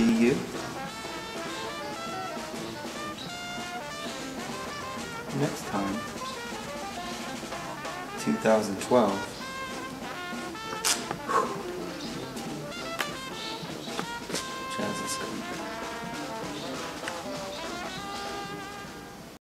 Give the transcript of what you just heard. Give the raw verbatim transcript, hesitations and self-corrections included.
see you next time. two thousand twelve. JazzAscona.